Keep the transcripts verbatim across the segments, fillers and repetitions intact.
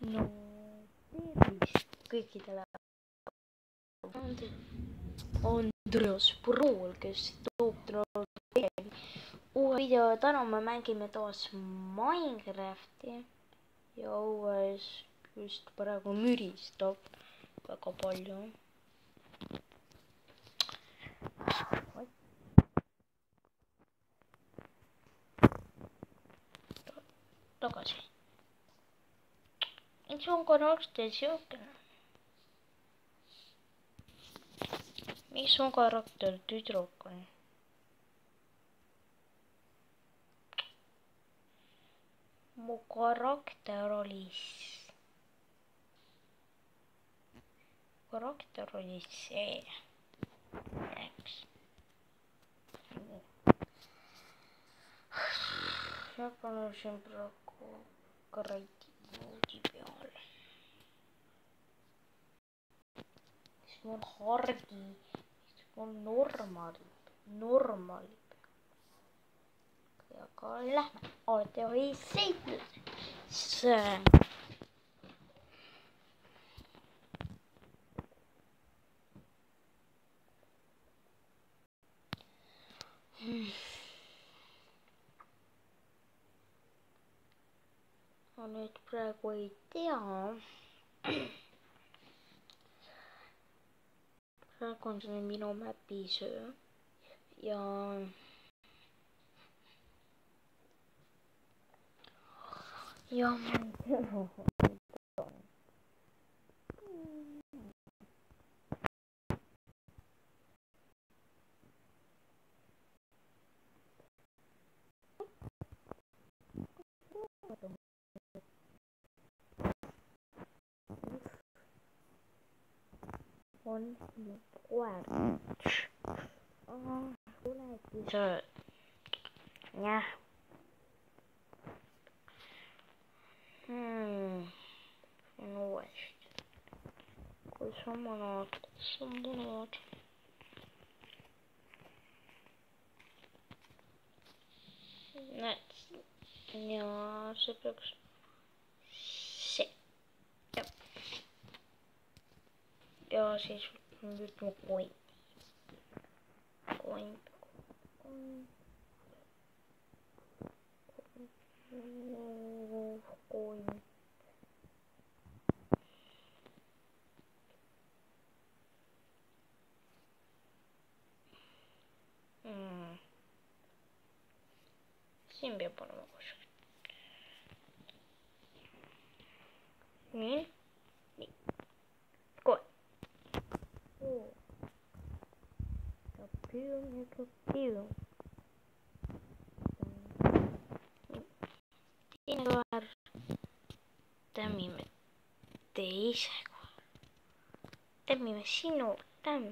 no tervist kõikidele. Andreas Prool, kes toob teile uue video. Täna me mängime taas Minecrafti ja õues just praegu müristab väga palju. Tagasi. Miks on karakter siukene? Miks on karakter tüdrukene? Mu karakter oli... Karakter oli see. Eks. Ja panusin praegu karadi moodi peale. Siis mul hardi, siis mul normal, normal. Aga lähme, olete või seitles. See. Hmm. Ma nüüd praegu ei tea. Praegu on see minu mäpisöö. Ja... Ja ma ei tea. On koer. Tulegi sööd. Jah. Hmm. See on uuesti. Kui sa munad, kus sa munad? Näed. Ja see peaks... See. Ja. Ja siis nüüd mu koin. Koin. Koin. Koin. Hmm. Siin peab olema kuskil. Nii. Nii. Koin. Oo. Piu, piu, piu. Teine koer. Tämmime teise koer. Tämmime sinu. Tämm.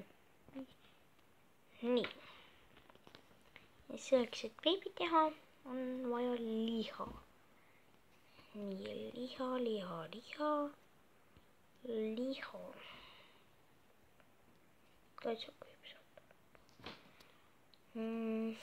Nii. Ja selleks, et beebi teha, on vaja liha. Nii, liha, liha, liha. Liha. Täitsa võib saada. Hmm.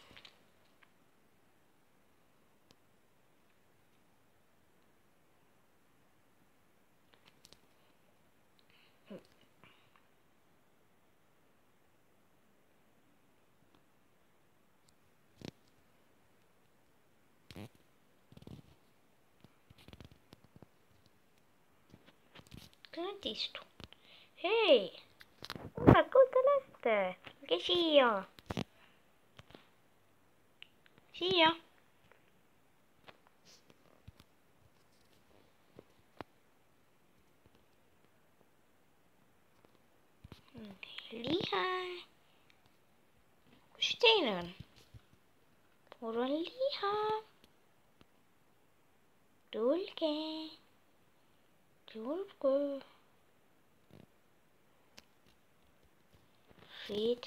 Nüüd istu. Hei! Kuule, kuhu te lähete? Minge siia. Siia. Liha. Kus teine on? Mul on liha. Tulge. Tulge. Feed.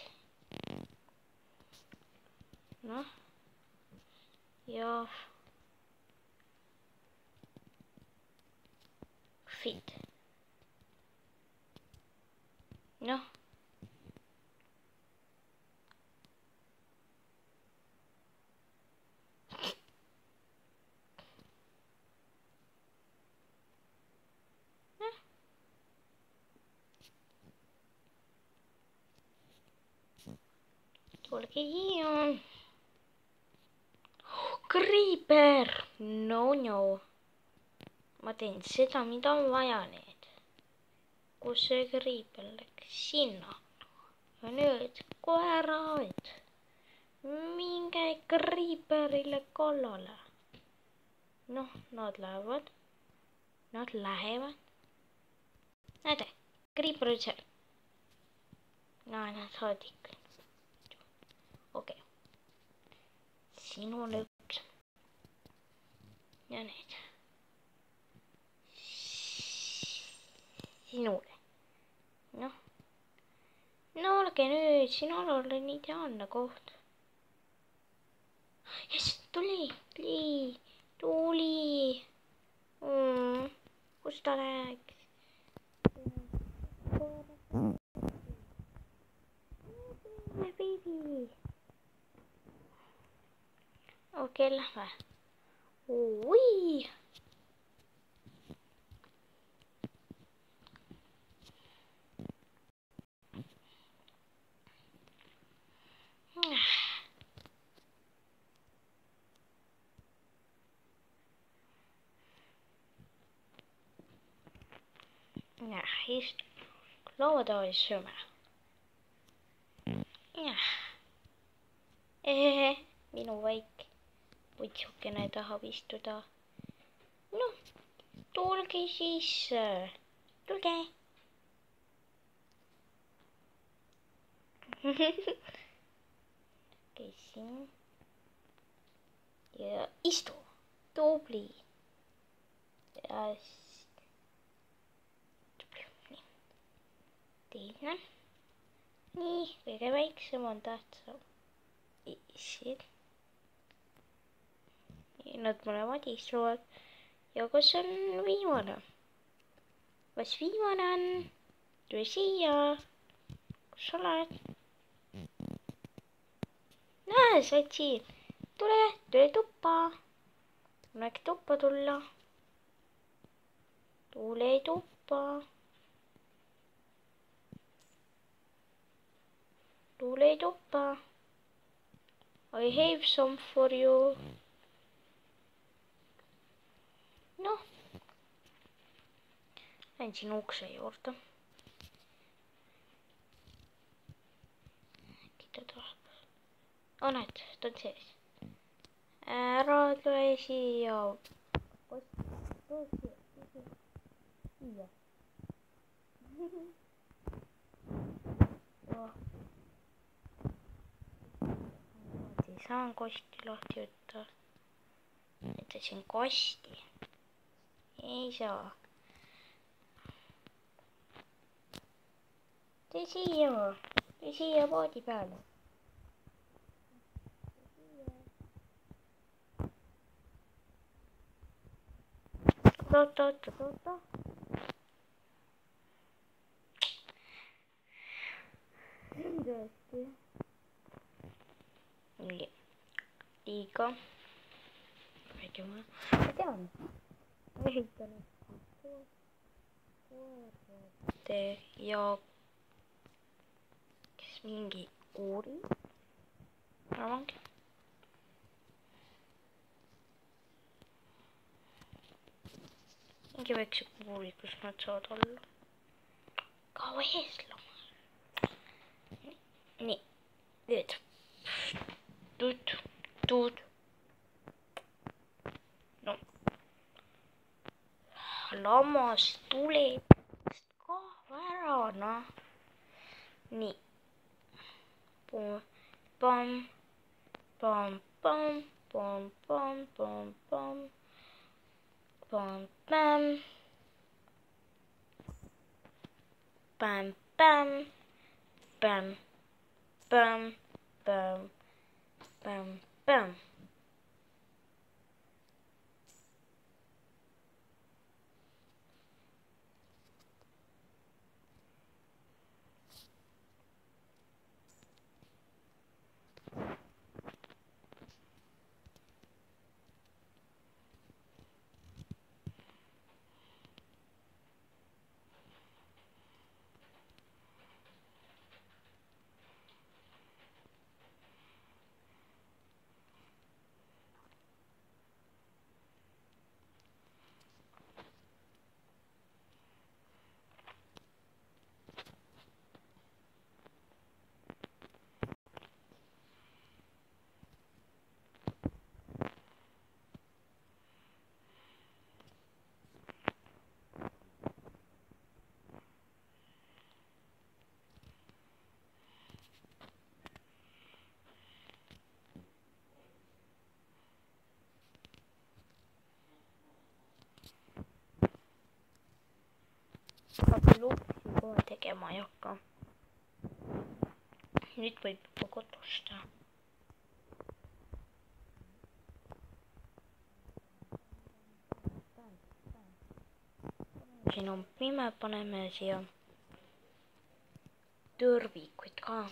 Noh. Ja. Feed. Noh. tulge siia. Creeper! No, no. ma teen seda, mida on vaja nüüd. kus see Creeper läks? Sinna. ja nüüd koerad. minge Creeperile kallale. noh, nad lähevad. Nad lähevad. näete, Creeper on seal. no, nad saavad ikka. okei okay.. sinule üks. ja nüüd. sinule. noh. no olge nüüd, sinul on ideaalne koht. jess, tuli, tuli, tuli mm,. kus ta läks? Baby. okei, lähme. oi. ja, just lauatoas sööme. jah. Ehehe, minu väike putsukene tahab istuda. noh, tulge sisse, tulge. käisin ja istu, tubli. ja teine. nii, kõige väiksem on tähtsam. siin. Nad mõlemad istuvad. ja kus on viimane? kas viimane on? tule siia. kus sa oled? näe, sa oled siin. tule, tule tuppa. on äkki tuppa tulla? tule tuppa. tule tuppa. I have some for you. noh, lähen sinu ukse juurde. äkki ta tuleb. oh näed, ta on sees. ära tule siia. tule siia, siia. oh. saan kosti lahti võtta. ütlesin kosti. ei saa. tee siia. tee siia voodi peale. oot, oot, oot, oot. tõesti. nii. liiga. ma tean. ma ehitan koerade ja kes mingi kuuri. arvangi. mingi väikse kuuri, kus nad saavad olla. kaua eeslama. nii. nüüd. tuut, tuut. no. lammas tuleb ka ära, noh. nii. pum, pam, pam, pam, pam, pam, pam, pam, pam, pam, pam, pam, pam, pam, pam, pam, pam. aga looksi kohe tegema ei hakka. Nüüd võib juba kodusta. Siin on pime, paneme siia tõrvikuid ka.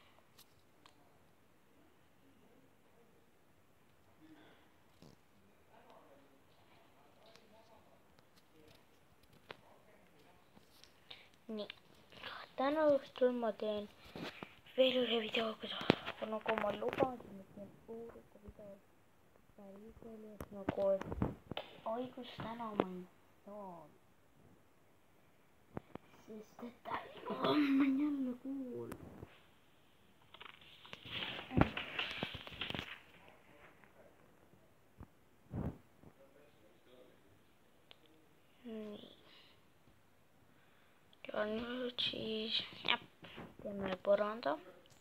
Nii, täna õhtul ma teen veel ühe video, aga nagu ma lubasin, et need suured videod päris väljas nagu haigus täna ma ei saa. Sest et homme on jälle kool. Nii. Ja nüüd siis jah, teeme põranda.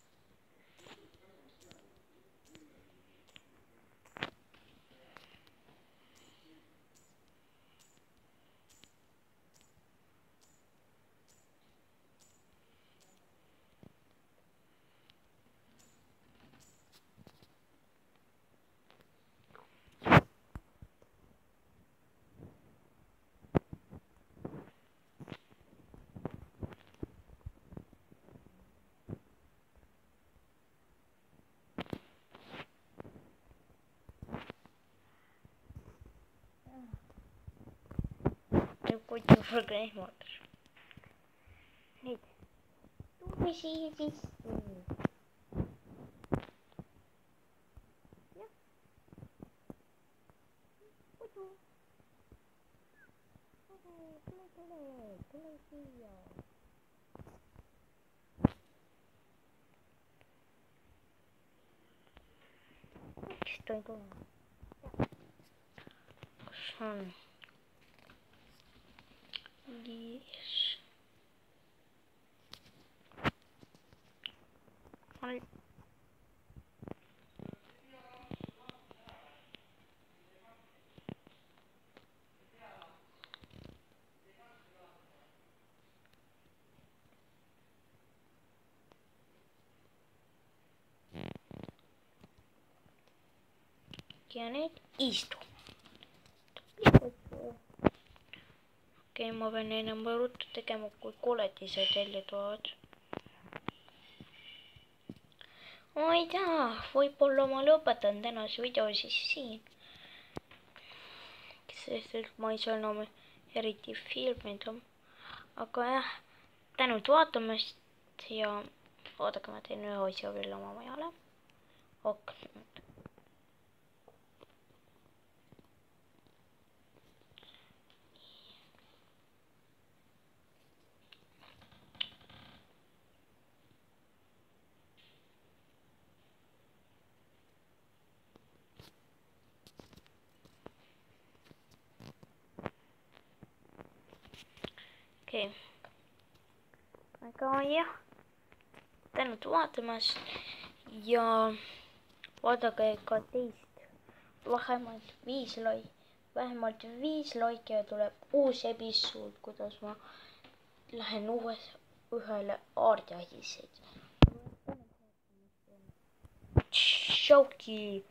Kuid juurde ehmatas. Nüüd tuume siia sisse. Jah. Muidu. Tule, tule, tule, tule siia. Miks ta ei tule? Kus on? Yes. Hi. Ja nüüd istu. Okei, okay, ma pean enam ruttu tegema, kui koletised välja tulevad. Ma ei tea, võib-olla ma lõpetan tänase video siis siin. Sest et ma ei saa enam eriti filmida. Aga jah, tänud vaatamast ja oodake, ma teen ühe asja veel oma majale. Aknad. Okei, okay. Aga jah, tänud vaatamast ja vaadake ka teist vähemalt viis laiki, vähemalt viis laiki ja tuleb uus episood, kuidas ma lähen uues ühele aardiasisse. Tšauki!